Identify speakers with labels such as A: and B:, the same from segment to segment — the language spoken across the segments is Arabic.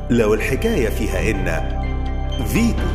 A: لو الحكاية فيها إن فيتو.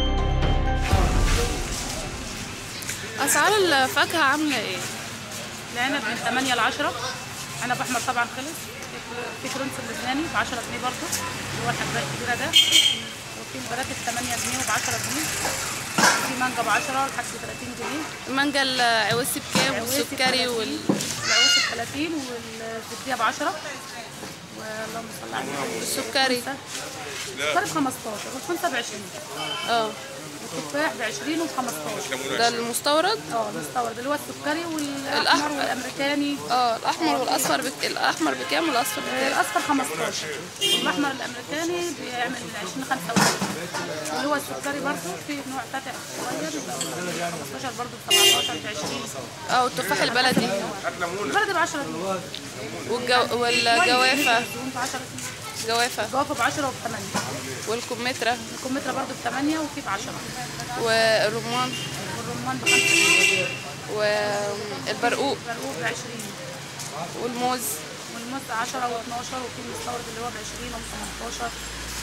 B: أسعار الفاكهة عاملة إيه؟
C: العنب من 8 ل 10. عنب أحمر طبعا خلص. في فرنس اللبناني ب 10 جنيه برضه اللي هو الحباية الكبيرة ده. وفي البراتة ب 8 جنيه وب 10 جنيه. في مانجا ب 10 لحد 30 جنيه.
B: المانجا العويسي بكام والسكري
C: العويسي ب 30 والزبدية ب 10. واللهم صل على النبي.
B: والسكري
C: السكري ب 15 والخنثى ب 20. والتفاح ب 20 وب 15.
B: ده المستورد؟
C: المستورد اللي هو السكري والاحمر والامريكاني.
B: الاحمر والاصفر الاحمر بكام والاصفر بكام؟
C: الاصفر 15. والاحمر الامريكاني بيعمل من 20 ل 25. اللي هو السكري برضه في نوع فاتح صغير 15 برضه ب 17 ب 20.
B: والتفاح البلدي؟
C: البلدي ب 10 جنيه.
B: والجوافه؟
C: ب 10 جنيه.
B: جوافه
C: ب 10 وب 8.
B: والكمثرى؟
C: الكمثرى برضه ب 8 وفي ب 10.
B: والرمان؟
C: والرمان ب 5 جنيه.
B: والبرقوق؟
C: البرقوق ب 20.
B: والموز؟
C: والموز 10 و12. وفي المستورد اللي هو ب 20 و 18.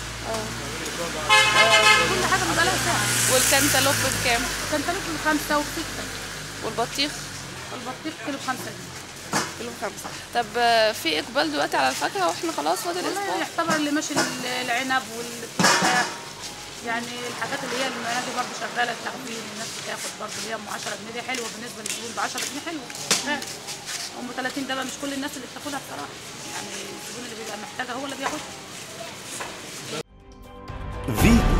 C: كل حاجه بيبقى لها سعر.
B: والكنتالوب بكام؟
C: الكنتالوب ب 5 و6.
B: والبطيخ؟
C: البطيخ كيلو ب 5 جنيه.
B: كيلو 5. طب في اقبال دلوقتي على الفاكهه واحنا خلاص فاضل اسبوع؟
C: والله يعتبر اللي ماشي العنب والتفاح، يعني الحاجات اللي هي المنادي برضه شغاله. التخفيض الناس بتاخد برضه اللي هي ام 10 جنيه دي حلوه بالنسبه للزبون. ب 10 جنيه حلوه. ام 30 ده بقى مش كل الناس اللي بتاخدها بصراحه، يعني الزبون اللي بيبقى محتاجها هو اللي بياخدها.